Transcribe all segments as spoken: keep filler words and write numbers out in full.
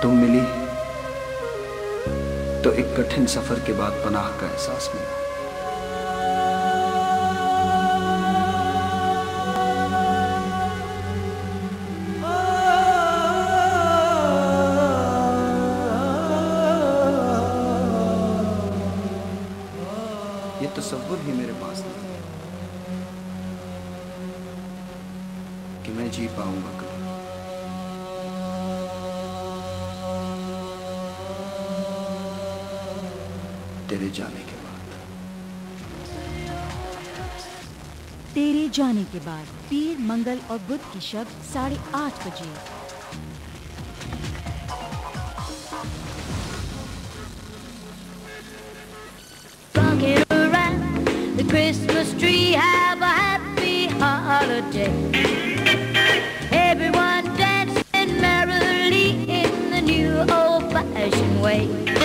तुम मिली तो एक कठिन सफर के बाद पनाह का एहसास मिला। ये तसव्वुर ही मेरे पास नहीं है कि मैं जी पाऊंगा कभी। तेरे जाने के बाद। तेरे जाने के बाद पीर, मंगल और बुध की शब्द साढ़े आठ बजे। Rocking around the Christmas tree, have a happy holiday. Everyone dancing merrily in the new old-fashioned way.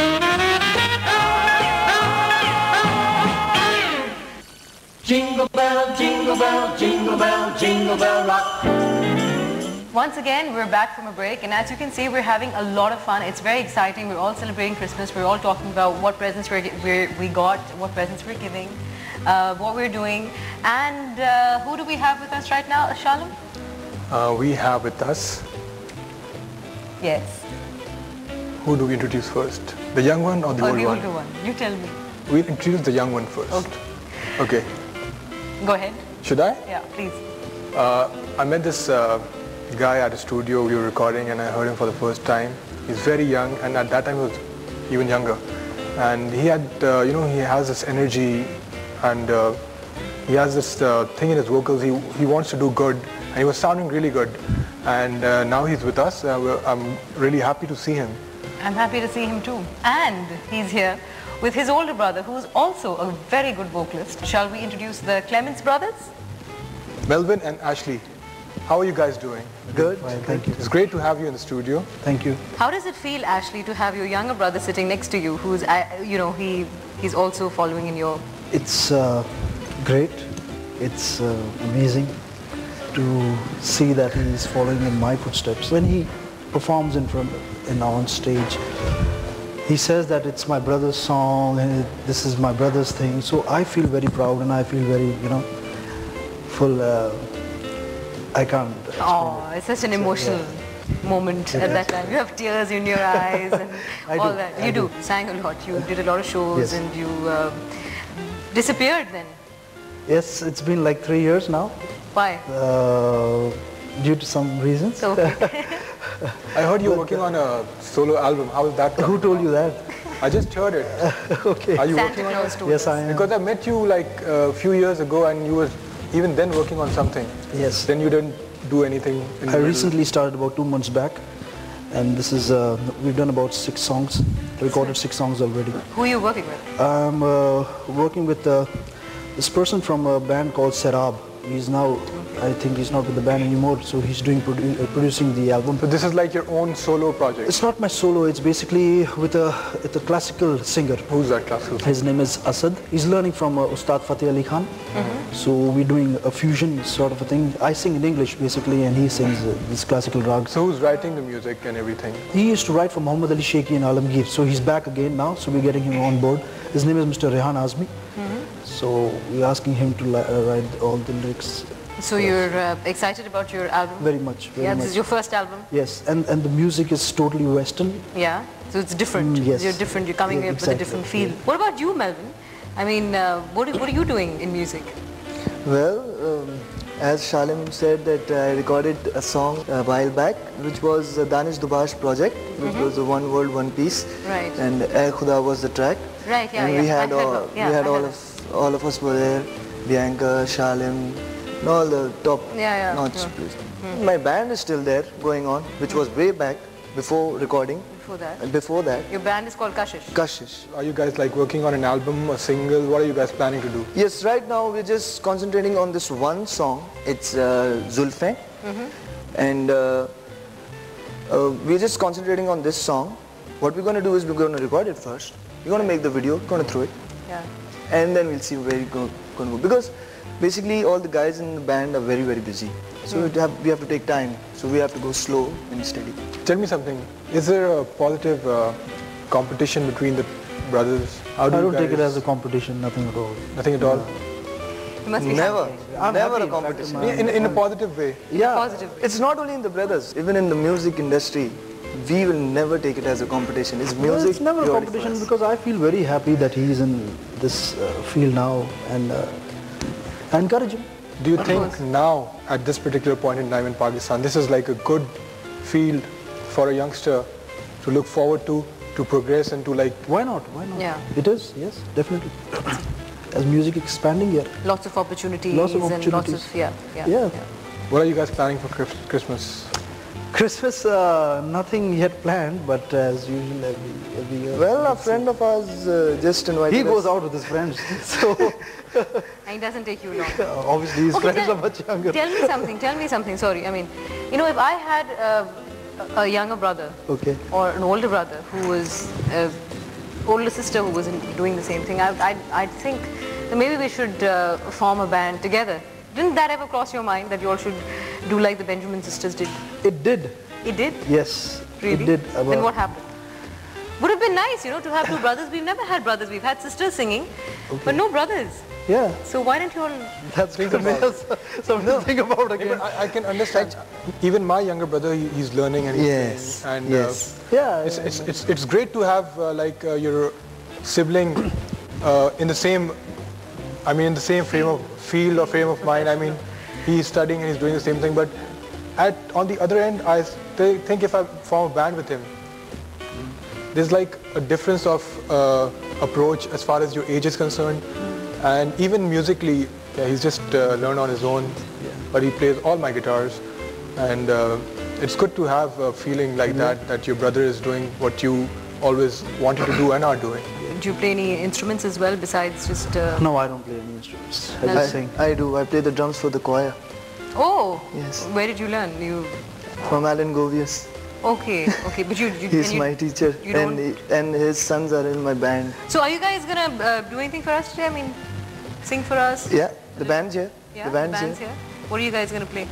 Jingle bell, jingle bell, jingle bell, jingle bell rock. Once again, we're back from a break, and as you can see, we're having a lot of fun. It's very exciting. We're all celebrating Christmas. We're all talking about what presents we're, we're, we got, what presents we're giving, uh, what we're doing. And uh, who do we have with us right now, Shalom? Uh, we have with us... Yes. Who do we introduce first? The young one or the or old the one? older one? You tell me. We'll introduce the young one first. Okay. Okay. Go ahead. Should I? Yeah, please. Uh, I met this uh, guy at a studio. We were recording and I heard him for the first time. He's very young, and at that time he was even younger. And he had, uh, you know, he has this energy, and uh, he has this uh, thing in his vocals. He, he wants to do good, and he was sounding really good. And uh, now he's with us. Uh, we're, I'm really happy to see him. I'm happy to see him too. And he's here with his older brother, who's also a very good vocalist. Shall we introduce the Clements brothers? Melvin and Ashley, how are you guys doing? Good, fine, thank you. It's great to have you in the studio. Thank you. How does it feel, Ashley, to have your younger brother sitting next to you, who's, uh, you know, he he's also following in your... It's uh, great. It's uh, amazing to see that he is following in my footsteps. When he performs in front, in on stage, he says that it's my brother's song and this is my brother's thing. So I feel very proud and I feel very, you know, full. Uh, I can't. Oh, it. it's such an emotional yeah. moment yeah. at that time. You have tears in your eyes and all do. that. I You do. do. Sang a lot. You did a lot of shows yes. and you uh, disappeared then. Yes, it's been like three years now. Why? Uh, due to some reasons. Okay. I heard you were working on a solo album. How is that? Who told you that? I just heard it. Okay. Are you Santa working Claus on told it? Yes, I am. Because I met you like a few years ago and you were even then working on something. Yes. Then you didn't do anything. In I the recently started about two months back. And this is, uh, we've done about six songs, recorded six songs already. Who are you working with? I'm uh, working with uh, this person from a band called Serab. He's now, I think he's not with the band anymore, so he's doing produ uh, producing the album. So this is like your own solo project? It's not my solo, it's basically with a, with a classical singer. Who's that classical singer? His name is Asad. He's learning from uh, Ustad Fateh Ali Khan. Mm-hmm. So we're doing a fusion sort of a thing. I sing in English basically and he sings uh, this classical rag. So who's writing the music and everything? He used to write for Muhammad Ali Sheikhi and Alamgir, so he's back again now, so we're getting him on board. His name is Mister Rehan Azmi. Mm-hmm. So we're asking him to uh, write all the lyrics. So you're uh, excited about your album? Very much, very yeah, much. This is your first album? Yes, and, and the music is totally Western. Yeah, so it's different. Mm, yes. You're different, you're coming Yeah, up with a exactly. different feel. What about you, Melvin? I mean, uh, what, are, what are you doing in music? Well, um, as Shalim said that I recorded a song a while back, which was the Danish Dubash project, which mm-hmm. was a One World, One Piece. Right. And Ae Khuda was the track. Right, yeah, and yeah. we had I heard all, of, yeah, we had I all heard of, all of us were there, Bianca, Shalim, and all the top yeah, yeah, notch. yeah. Mm-hmm. My band is still there, going on, which mm-hmm. was way back, before recording. Before that? And before that. Your band is called Kashish? Kashish. Are you guys like working on an album, a single? What are you guys planning to do? Yes, right now we're just concentrating on this one song. It's uh, Zulfein. Mm-hmm. And uh, uh, we're just concentrating on this song. What we're going to do is we're going to record it first. We're going to make the video, going to throw it. Yeah. And then we'll see where we're going to go. Because basically all the guys in the band are very, very busy. So mm. we, have, we have to take time. So we have to go slow and steady. Tell me something. Is there a positive uh, competition between the brothers? How do I you don't take it guys- as a competition, nothing at all. Nothing at all? There must be Never, something. I'm never happy, a in fact, competition. my- In, in a positive way. Yeah, Positive. It's not only in the brothers, even in the music industry, we will never take it as a competition. It's Well, music. it's never a purely for competition us. because I feel very happy that he's in this uh, field now, and uh, I encourage him. Do you think now, at this particular point in time in Pakistan, this is like a good field for a youngster to look forward to, to progress and to like... Why not? Why not? Yeah. It is, yes, definitely. As music expanding here. Lots of opportunities, Lots of and lots opportunities. of, yeah, yeah. Yeah. What are you guys planning for Chris- Christmas? Christmas, uh, nothing yet planned, but as usual every, every year. Well, a friend of ours uh, just invited He us. goes out with his friends, so And it doesn't take you long. obviously his Okay, friends tell- are much younger. Tell me something, tell me something, sorry. I mean, you know, if I had uh, a a younger brother Okay. or an older brother who was, uh, older sister who was in, doing the same thing, I, I, I think that maybe we should uh, form a band together. Didn't that ever cross your mind that you all should do like the Benjamin sisters did? It did, It did? yes, Really? it did. Then About- what happened? Would have been nice, you know, to have two brothers. We've never had brothers. We've had sisters singing, but no brothers. Yeah, So why don't you all... that's something else, something to think about again. But I, I can understand. Even my younger brother, he, he's learning and he's Yes, playing. And yes. uh, Yeah, it's, it's, it's, it's great to have uh, like uh, your sibling uh, in the same, I mean, in the same frame of field or frame of mind. I mean, he's studying and he's doing the same thing. But at on the other end, I still think if I form a band with him, there's like a difference of uh, approach as far as your age is concerned. And even musically, yeah, he's just uh, learned on his own, but he plays all my guitars. And uh, it's good to have a feeling like that, that your brother is doing what you always wanted to do and are doing. Do you play any instruments as well besides just... Uh... No, I don't play any instruments. I No. just sing. I do. I play the drums for the choir Oh! Yes. Where did you learn? You... from Alan Govius. Okay, okay, but you... you He's and you, my teacher, you and don't- he, and his sons are in my band. So are you guys gonna uh, do anything for us today? I mean, sing for us? Yeah, the band's here. Yeah, the band's, band's here. here. What are you guys gonna play?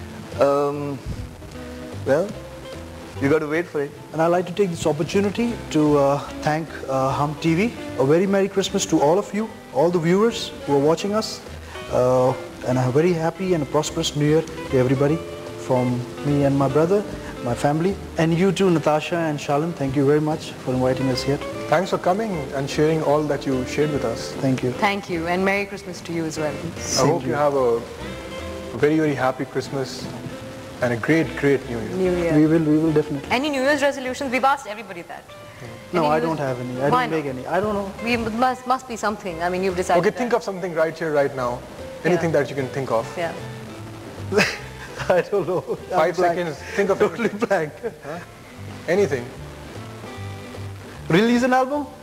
Um, well, you got to wait for it. And I'd like to take this opportunity to uh, thank uh, Hum T V. A very Merry Christmas to all of you, all the viewers who are watching us. Uh, and a very happy and a prosperous New Year to everybody from me and my brother, my family. And you too, Natasha and Shalan, thank you very much for inviting us here. Thanks for coming and sharing all that you shared with us. Thank you. Thank you, and Merry Christmas to you as well. I hope you have a very, very happy Christmas and a great, great New Year. New Year. We will, we will definitely. Any New Year's resolutions? We've asked everybody that. No, Any I New don't Year's- have any. I Why don't make not? any. I don't know. We must, must be something. I mean, you've decided Okay, think that. of something right here, right now. Anything that you can think of. Yeah. I don't know. I'm Five blank. seconds, think of Totally anything. blank. Anything. Release an album?